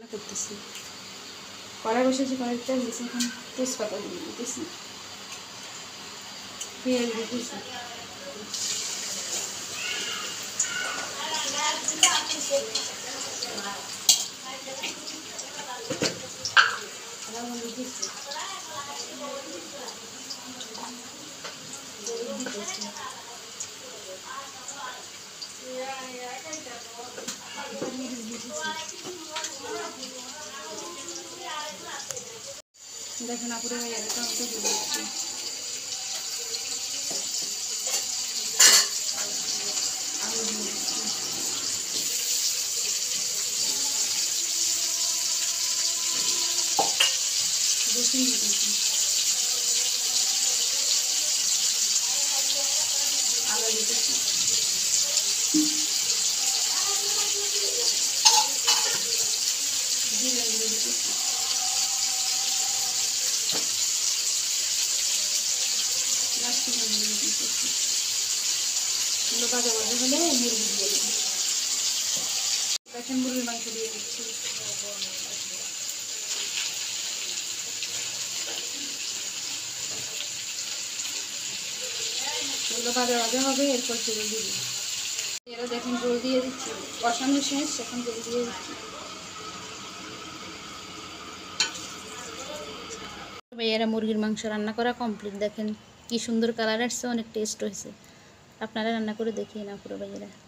করতেছি। কড়াই বসেছি, কড়াই তেল দিয়েছি, এখন তেজপাতা দিয়ে দিতেছি, পেঁয়াজ দিতেছি। দেখেন আপুরে ভাইয়ারা টমেটো দিয়ে দিচ্ছি। আলু দিয়ে দিচ্ছি, রসুন দিয়ে দিচ্ছি, আদা দিতেছি, জিরা গুঁড়ো দিতেছি, ভাজা ভাজা হলে মুরগি দিয়ে দেবো। দেখেন মুরগির মাংস দিয়ে দিচ্ছি। এগুলো ভাজা ভাজা হবে, এরপর জল দিয়ে দিচ্ছি। এরা দেখেন জল দিয়ে দিচ্ছি, কষানো শেষ, এখন জল দিয়ে দিচ্ছি। ভাইয়ারা মুরগির মাংস রান্না করা কমপ্লিট। দেখেন কি সুন্দর কালার আসছে, অনেক টেস্ট হয়েছে। আপনারা রান্না করে দেখিয়ে না পুরো ভাইয়ারা।